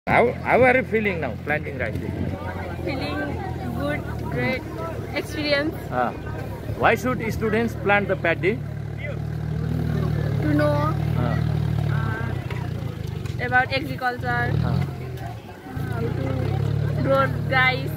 How are you feeling now planting rice? Feeling good, great experience. Why should students plant the paddy? To know about agriculture, how to grow rice.